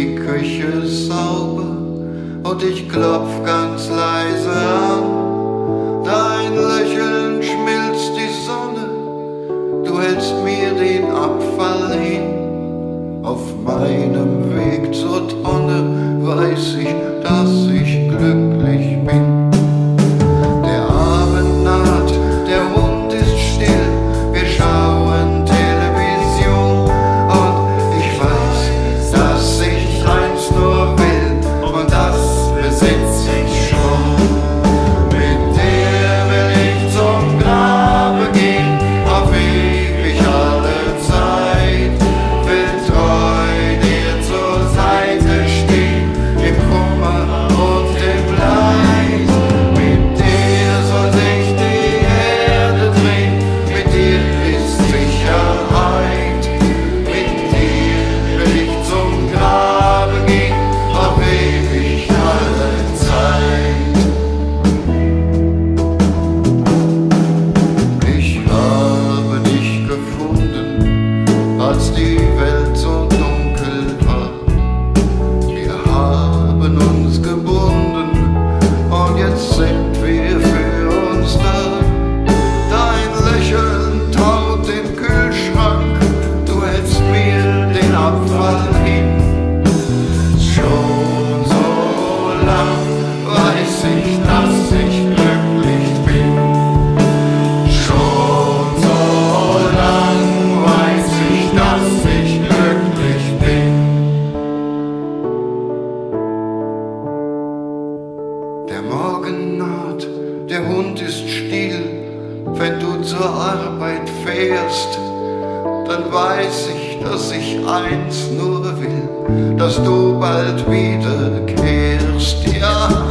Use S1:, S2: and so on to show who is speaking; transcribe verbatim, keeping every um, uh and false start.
S1: die Küche sauber und ich klopf ganz leise an. Dein Lächeln schmilzt die Sonne, du hältst mir den Abfall hin. Auf meinem Weg zur Tonne weiß ich, dass ich glücklich bin. Der Abend naht, der Hund ist still, wir schauen Television und ich weiß, dass ich eins nur will und das besitz ich schon. Mit dir will ich zum Grabe gehen, auf ewig alle Zeit, will treu dir zur Seite stehen, im Kummer und im Leid. Mit dir soll sich die Erde drehen, mit dir ist Sicherheit. Mit dir will ich zum Grabe gehen, auf ewig alle Zeit. Ich habe dich gefunden, als die Welt so dunkel war. Wir haben uns gebunden und jetzt sind wir für uns da. Dein Lächeln taut den Kühlschrank, du hältst mir den Abfall hin. Schon so lang weiß ich, dass ich glücklich bin. Schon so lang weiß ich, dass ich glücklich bin. Der Morgen naht, der Hund ist still. Wenn du zur Arbeit fährst, dann weiß ich, dass ich eins nur will, dass du bald wiederkehrst. Ja,